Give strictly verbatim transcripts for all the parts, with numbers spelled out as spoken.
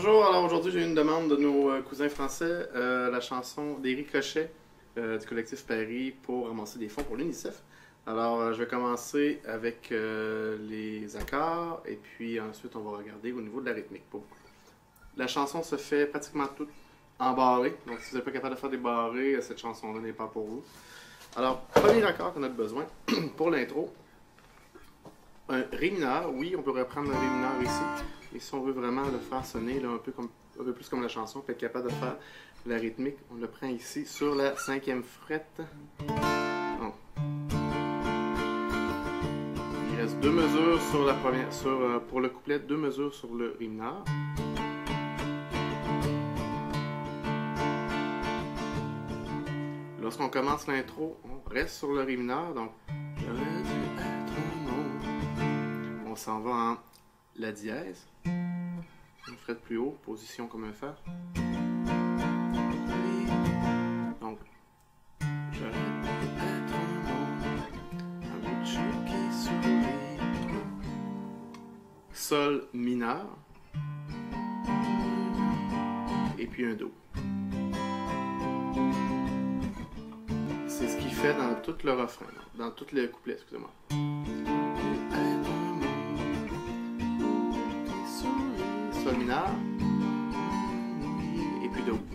Bonjour, alors aujourd'hui j'ai eu une demande de nos euh, cousins français, euh, la chanson des ricochets euh, du collectif Paris pour ramasser des fonds pour l'UNICEF. Alors euh, je vais commencer avec euh, les accords et puis ensuite on va regarder au niveau de la rythmique. Pour... La chanson se fait pratiquement toute en barré, donc si vous n'êtes pas capable de faire des barrés, cette chanson-là n'est pas pour vous. Alors, premier accord qu'on a besoin pour l'intro, un Ré mineur, oui on peut reprendre le Ré mineur ici. Et si on veut vraiment le faire sonner là, un, peu comme, un peu plus comme la chanson, pour être capable de faire la rythmique, on le prend ici sur la cinquième frette. Donc, il reste deux mesures sur la première, sur, euh, pour le couplet, deux mesures sur le Ré mineur. Lorsqu'on commence l'intro, on reste sur le Ré mineur, donc j'aurais dû être un... On s'en va en la dièse, une frette plus haut, position comme un Fa. Donc, j'aurais pu être un bout qui sourit. Sol mineur, et puis un Do. C'est ce qu'il fait dans tout le refrain, dans tout le couplet, excusez-moi. Sol mineur, et puis Do.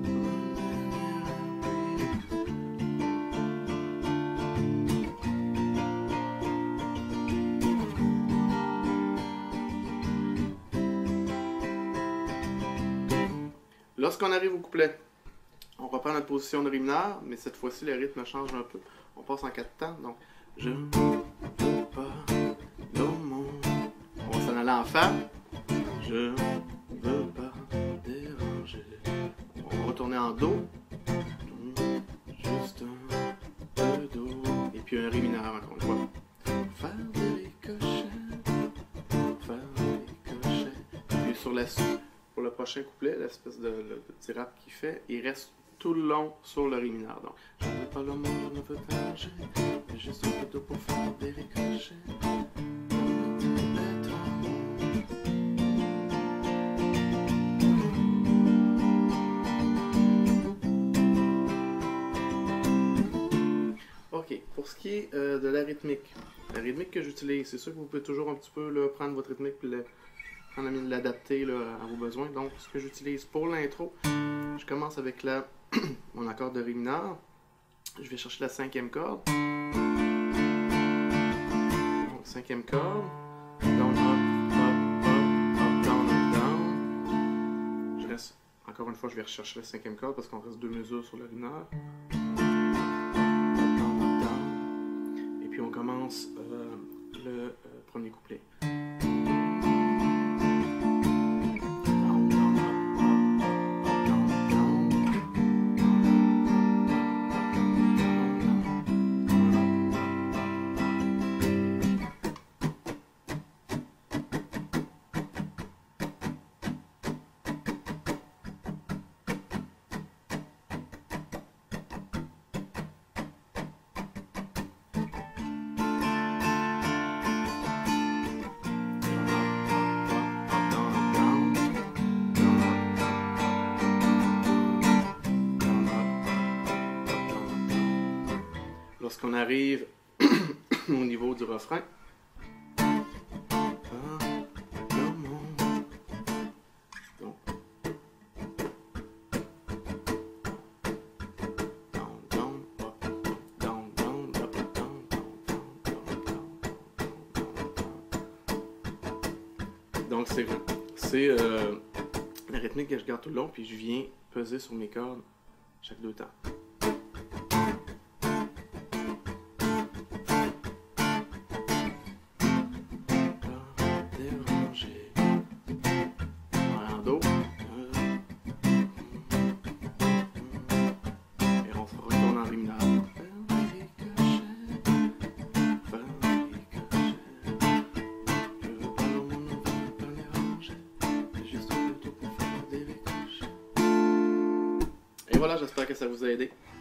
Lorsqu'on arrive au couplet, on reprend notre position de Ré mineur, mais cette fois-ci le rythme change un peu. On passe en quatre temps, donc je ne veux pas dans mon... On va s'en aller en Fa. Je veux pas déranger. On va retourner en Do. Juste un peu Do. Et puis un Ré mineur encore une fois. Faire des ricochets. Faire des ricochets. Et puis sur la pour le prochain couplet, l'espèce de, de petit rap qu'il fait, il reste tout le long sur le Ré mineur. Donc, je ne veux pas le monde, je ne veux pas déranger. Juste un peu d'eau pour faire des ricochets. Ok, pour ce qui est euh, de la rythmique, la rythmique que j'utilise, c'est sûr que vous pouvez toujours un petit peu là, prendre votre rythmique et l'adapter à vos besoins. Donc, ce que j'utilise pour l'intro, je commence avec la, mon accord de Ré mineur. Je vais chercher la cinquième corde. Donc, cinquième corde. Down, up, up, up, up, down, up, down. Je reste, encore une fois, je vais rechercher la cinquième corde parce qu'on reste deux mesures sur le Ré mineur. On commence euh, le euh, premier couplet. Lorsqu'on arrive au niveau du refrain, donc c'est c'est euh, la rythmique que je garde tout le long, puis je viens peser sur mes cordes chaque deux temps. Et voilà, j'espère que ça vous a aidé.